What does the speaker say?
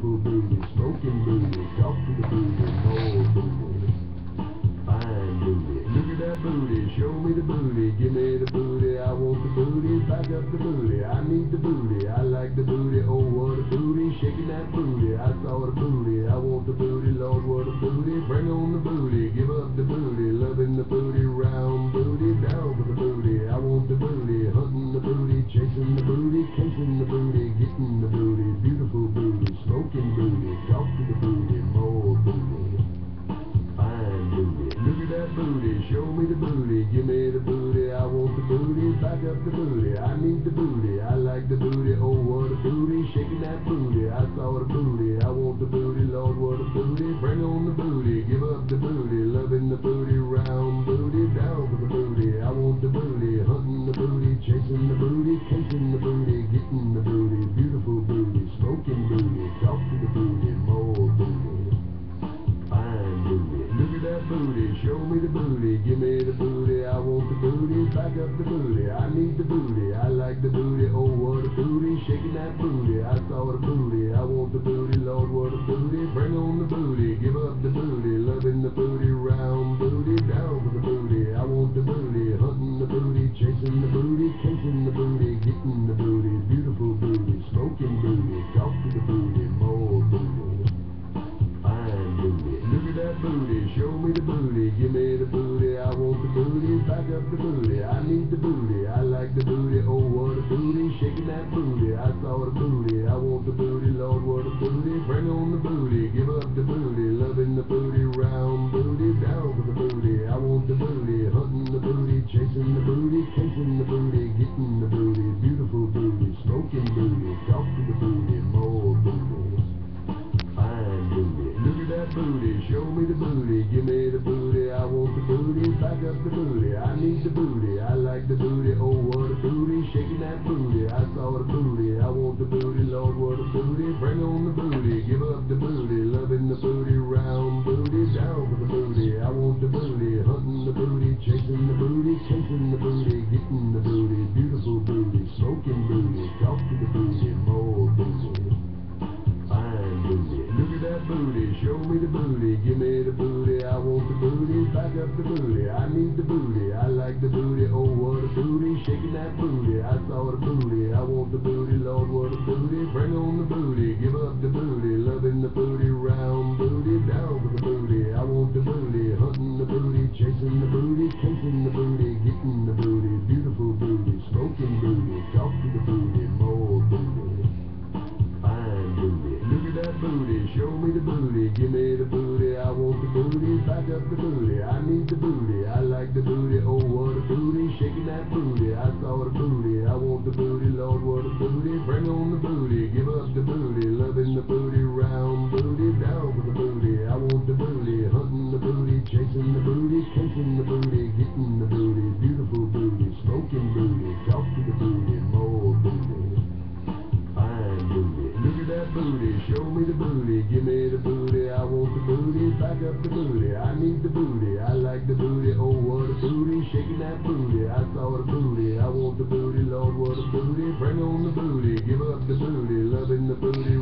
beautiful booty, smoking booty, talk to the booty, more booty, fine booty. Look at that booty, show me the booty, give me the booty, I want the booty, back up the booty, I need the booty, I like the booty, oh what a booty, shaking that booty, I saw the booty, I want the booty, Lord what a booty, bring on the booty, give up the booty, loving the booty, round booty, down for the booty, I want the booty, hunting the booty, chasing the booty, casing the booty, getting the booty, beautiful booty, smoking booty, talk to the booty, more booty, fine booty. Look at that booty, show me the booty, give me the booty, I want the booty, back up the booty, I need the booty, I like the booty, oh what a booty, shaking that booty, I saw the booty, I want the booty, Lord what a booty, bring on the booty, give up the booty, loving the booty, round booty, down for the booty, I want the booty, hunting the booty, chasing the booty, casing the booty, getting the booty, beautiful booty, smoking booty, talk to the booty, more booty, fine booty. Look at that booty, show me the booty, give me the booty, I want the booty, back up the booty, I need the booty, I like the booty, oh what a booty, shaking that booty, I saw the booty, I want the booty, Lord what a booty, bring on the booty, give up the booty, loving the booty, round booty, down for the booty, I want the booty, hunting the booty, chasing the booty, casing the booty, getting the booty, beautiful booty, smoking booty, talk to the booty, more booty, fine booty. Look at that booty, show me the booty, give me the booty, I want the booty, back up the booty, I need the booty, I like the booty, oh what a booty, shaking that booty, I saw the booty, I want the booty, Lord what a booty, bring on the booty, give up the booty, loving the booty, round booty, down for the booty, I want the booty, hunting the booty, chasing the booty, casing the booty, getting the booty, beautiful booty, smoking booty, talk to the booty, more booty, fine booty. Look at that booty, show me the booty, give me the booty, I want the booty, back up the booty, I need the booty, I like the booty, oh what a booty, shaking that booty, I saw the booty, I want the booty, Lord what a booty, bring on the booty, give up the booty, loving the booty, round booty, down for the booty, I want the booty, hunting the booty, chasing the booty, casing the booty, getting the booty, beautiful booty, smoking booty, talk to the booty, more booty, fine booty. Look at that booty, show me the booty, give me the booty, I want the booty, back up the booty, I need the booty, I like the booty, oh what a booty, shaking that booty, I saw the booty, I want the booty, Lord what a booty, bring on the booty, give up the booty, loving the booty, round booty, down for the booty, I want the booty, hunting the booty, chasing the booty, casing the booty, getting the booty, beautiful booty, smoking booty, talk to the booty, more booty, fine booty. Look at that booty, show me the booty, give me the booty, I want the booty, back up the booty, I need the booty, I like the booty, oh what a booty, shaking that booty, I saw the booty, I want the booty, Lord what a booty, bring on the booty, give up the booty, loving the booty, round booty, down for the booty, I want the booty, hunting the booty, chasing the booty, casing the booty, getting the booty, beautiful booty, smoking booty, talk to the booty, more booty, fine booty. Look at that booty, show me the booty, give me the booty, I want the booty, back up the booty, I need the booty, I like the booty, oh what a booty, shaking that booty, I saw the booty, I want the booty, Lord what a booty, bring on the booty, give up the booty, loving the booty,